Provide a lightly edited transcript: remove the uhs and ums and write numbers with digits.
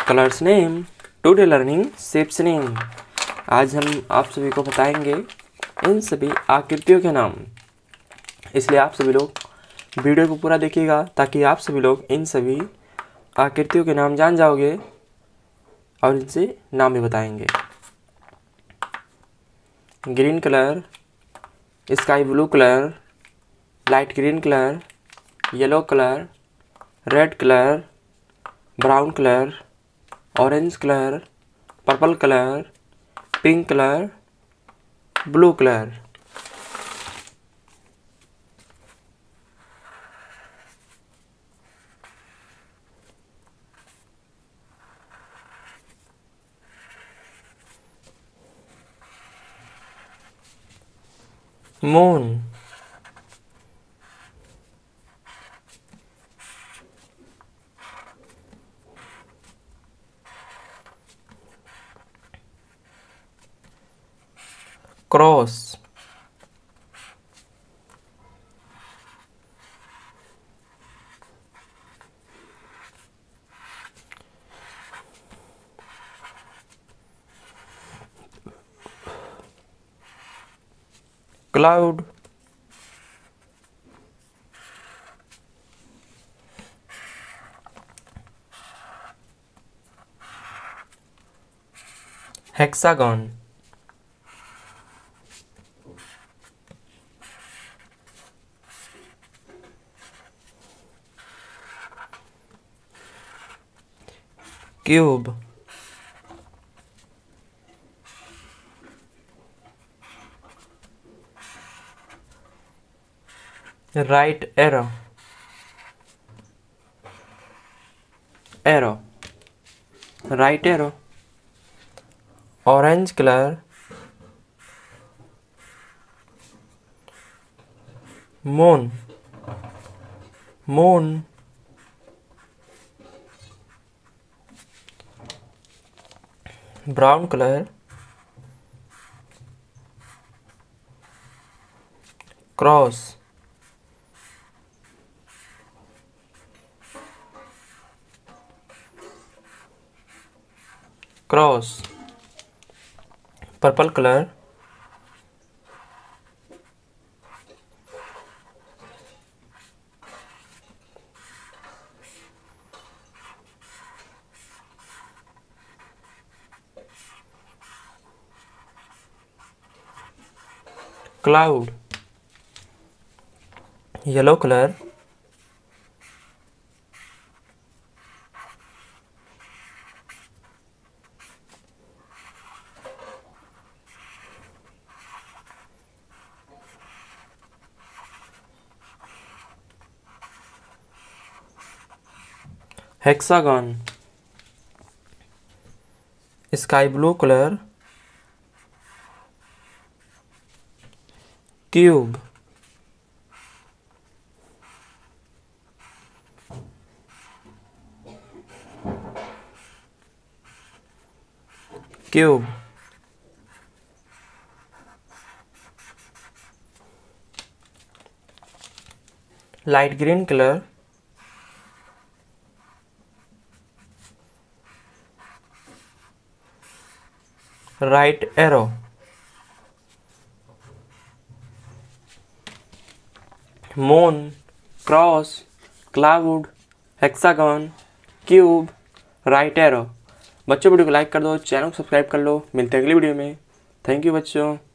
Colours name, today learning shapes name. आज हम आप सभी को बताएंगे इन सभी आकृतियों के नाम। इसलिए आप सभी लोग वीडियो को पूरा देखिएगा ताकि आप सभी लोग इन सभी आकृतियों के नाम जान जाओगे और इनसे नाम भी बताएंगे। Green colour, sky blue colour, light green colour, yellow colour, red colour, brown colour, orange colour, purple colour, pink colour, blue colour. Moon, cross, cloud, hexagon, cube, right arrow, arrow, right arrow, orange colour, moon, moon, brown colour, cross, cross, purple colour, cloud, yellow colour, hexagon, sky blue colour, cube, cube, light green colour, right arrow, moon, cross, cloud, hexagon, cube, right arrow. बच्चों video को like कर दो, channel को subscribe कर लो। मिलते हैं अगली video में। थैंक यू बच्चों।